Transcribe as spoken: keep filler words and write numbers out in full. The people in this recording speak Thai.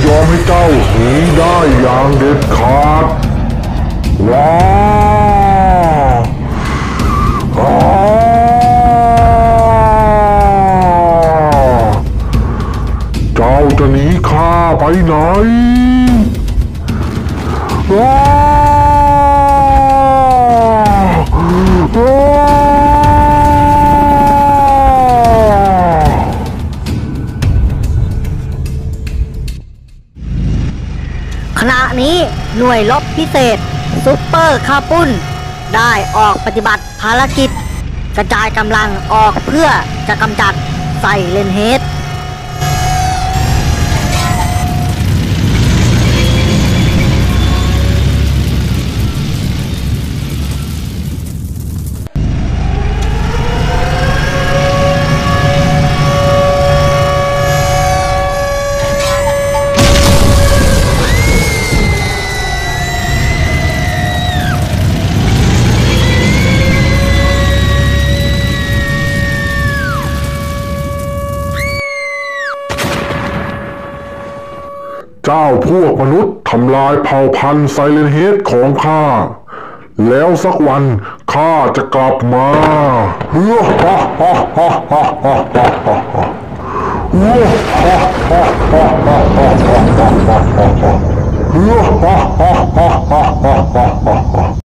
ยอมให้เจ้าหนีได้อย่างเด็ดขาดว้าอ้าเจ้าจะหนีข้าไปไหนว้าขณะนี้หน่วยรบพิเศษซุปเปอร์คาร์ปุ้นได้ออกปฏิบัติภารกิจกระจายกำลังออกเพื่อจะกำจัดไซเลนเฮดเจ้าพวกมนุษย์ทำลายเผ่าพันธุ์ไซเลนเฮดของข้าแล้วสักวันข้าจะกลับมาเฮ้อฮ่าฮ่าฮ่าฮ่าฮ่าฮ่าฮ่าฮ่าเฮ้อฮ่าฮ่าฮ่าฮ่าฮ่าฮ่าฮ่าฮ่าฮ่าเฮ้อฮ่าฮ่าฮ่าฮ่าฮ่าฮ่า